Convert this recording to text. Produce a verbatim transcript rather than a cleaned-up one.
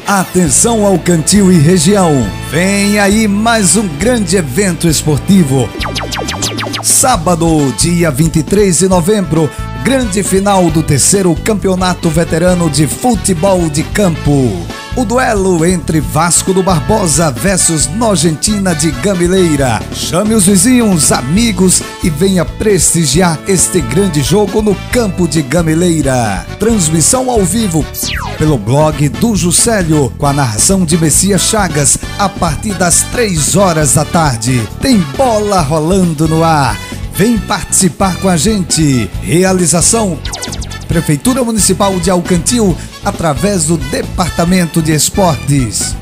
Atenção Alcantil e região, vem aí mais um grande evento esportivo. Sábado, dia vinte e três de novembro, grande final do terceiro Campeonato Veterano de Futebol de Campo. O duelo entre Vasco do Barbosa versus Nojentina de Gameleira. Chame os vizinhos, amigos e venha prestigiar este grande jogo no campo de Gameleira. Transmissão ao vivo pelo blog do Juscelio, com a narração de Messias Chagas, a partir das três horas da tarde. Tem bola rolando no ar. Vem participar com a gente. Realização Prefeitura Municipal de Alcantil, através do Departamento de Esportes.